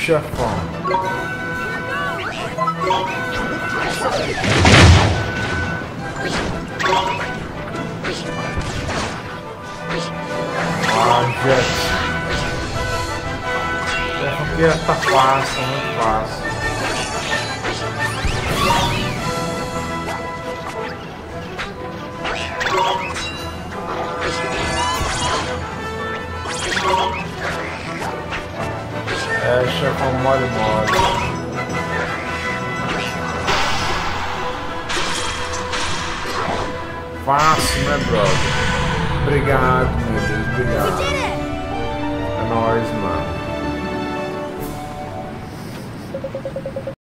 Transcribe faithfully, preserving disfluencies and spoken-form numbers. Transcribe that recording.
chefão. Ah, Jet. Chefão aqui tá fácil, muito fácil. É, chefão mole mole. Fácil, né, brother? Obrigado, meu Deus, obrigado. É nóis, mano.